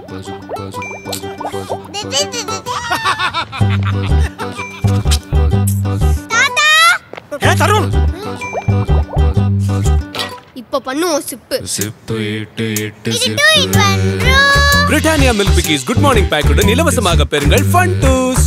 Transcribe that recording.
தருண் இப்ப பண்ணுவோம் சிப்பு. Britannia milk bikis good morning பேக்குடன் இலவசமாக பெறுங்கள் ஃபன் டூஸ்.